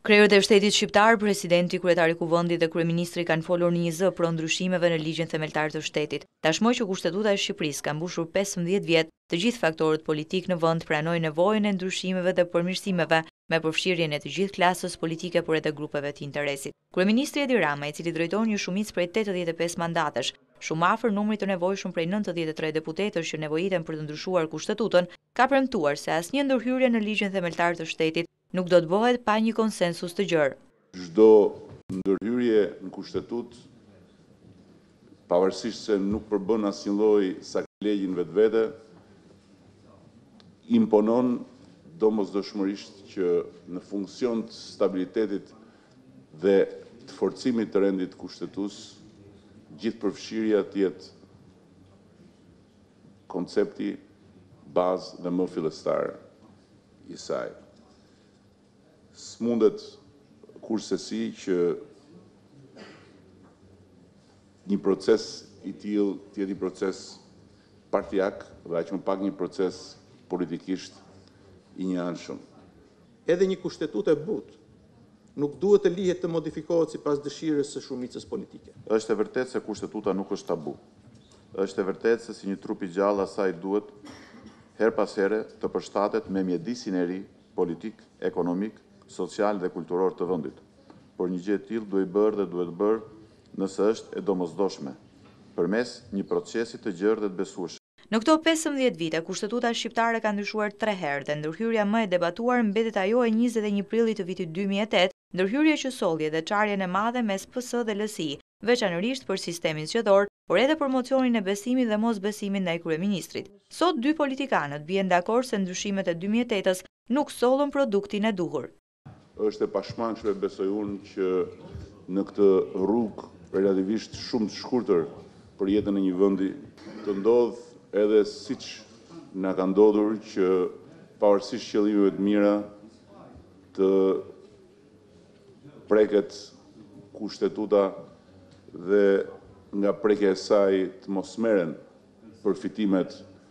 Krerët e shtetit shqiptar, presidenti, kryetari i kuvendit dhe kryeministri kanë folur në një zë pro ndryshimeve në ligjin themeltar të shtetit. Tashmë që Kushtetuta e Shqipërisë ka mbushur 15 vjet, të gjithë faktorët politik në vend pranojnë nevojën e ndryshimeve dhe përmirësimeve me përfshirjen e të gjithë klasës politike por edhe grupeve të interesit. Kryeministri Edi Rama, i cili drejton një shumicë prej 85 mandatesh, shumë afër numrit të nevojshëm prej 93 deputetësh që nevojiten për të ndryshuar Kushtetutën, ka premtuar se asnjë ndërhyrje në ligjin themeltar të shtetit nuk do të bëhet pa një konsensus të gjerë. Çdo ndërhyrje në Kushtetut, pavarësisht se nuk përbën asnjë lloj sakrilegjin vetvete, imponon domosdoshmërisht që në funksion të stabilitetit dhe të forcimit të rendit kushtetues, gjithë përfshirja të jetë koncepti, bazë dhe më fillestar i saj. S'mundet kurse që një proces i tillë të jetë një proces partijak dhe aq më pak një proces politikisht i njëanshëm. Edhe një kushtetutë e butë nuk duhet të lihet të modifikohet sipas dëshirës së shumicës politike. Është e vërtetë se kushtetuta nuk është tabu. Është e vërtetë se si një trup i gjallë asaj duhet her pas here të përshtatet me mjedisin e ri politik, ekonomik, social dhe kulturor të vendit. Por një gjë e tillë duhet bërë dhe duhet bërë nëse është e domosdoshme, përmes një procesi të gjerë dhe të besueshëm. Në këto 15 vite, Kushtetuta shqiptare ka ndryshuar 3 herë dhe ndërhyrja më e debatuar mbetet ajo e 21 prillit të vitit 2008, ndërhyrje që solli edhe çarjen e madhe mes PS dhe LSI, veçanërisht për sistemin zgjedhor, por edhe për mocionin e besimit dhe mosbesimit ndaj kryeministrit. Sot dy politikanët bien dakord se ndryshimet e 2008-s nuk sollën produktin e duhur. Është e pashmangshme, besoj unë, që në këtë rrugë relativisht shumë të shkurtër për jetën e një vendi të ndodh edhe siç na ka ndodhur që pavarësisht qëllimeve të mira të preket Kushtetuta dhe nga prekja e saj të mos merren përfitimet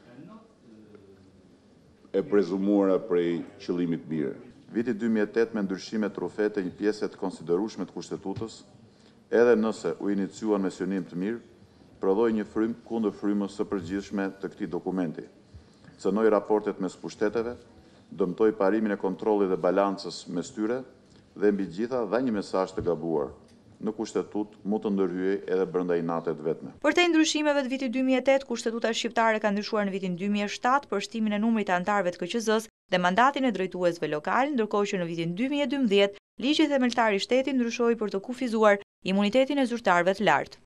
e prezumuara prej qëllimit mirë. Viti 2008 me ndryshimet trufete një pjesë të konsiderueshme të Kushtetutës, edhe nëse u iniciuan me synim të mirë, prodhoi një frym kundër frymës së përgjithshme të këtij dokumenti. Cënoi raportet mes pushteteve, dëmtoi parimin e kontrollit dhe balancës mes tyre dhe mbi gjitha dha një mesazh të gabuar. Në Kushtetut mund të ndërhyej edhe brenda inatet vetme. Përtej ndryshimeve të vitit 2008, Kushtetuta shqiptare ka ndryshuar në vitin 2007 për shtimin e numrit të anëtarëve të KQZ-s dhe mandatin e drejtuesve lokal, ndërkohë që në vitin 2012 ligji themeltar i shtetit ndryshoi për të kufizuar imunitetin e zyrtarëve të lartë.